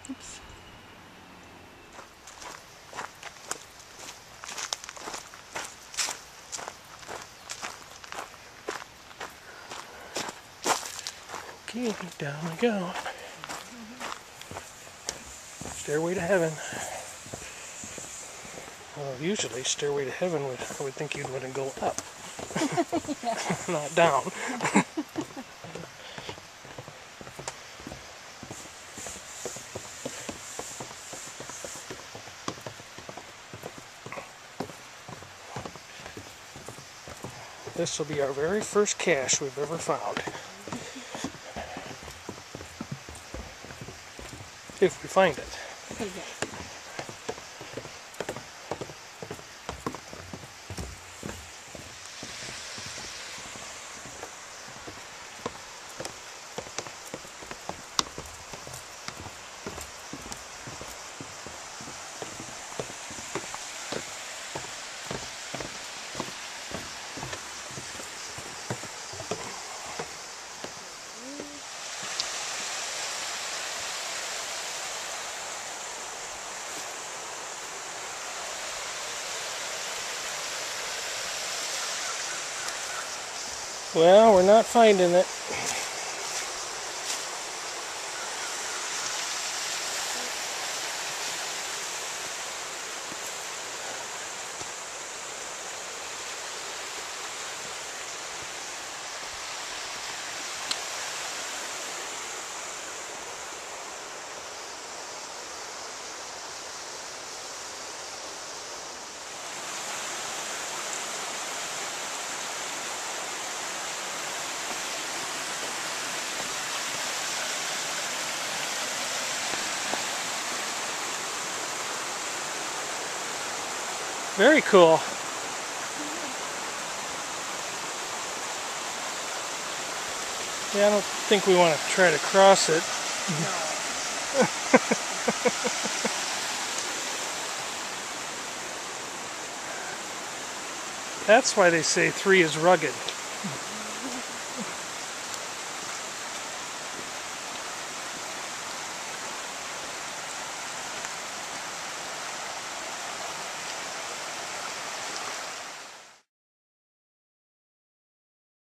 Oops. Okay, down we go. Stairway to heaven. Well, usually Stairway to Heaven I would think you'd want to go up, not down. This will be our very first cache we've ever found. If we find it. Well, we're not finding it. Very cool. Yeah, I don't think we want to try to cross it. That's why they say 3 is rugged.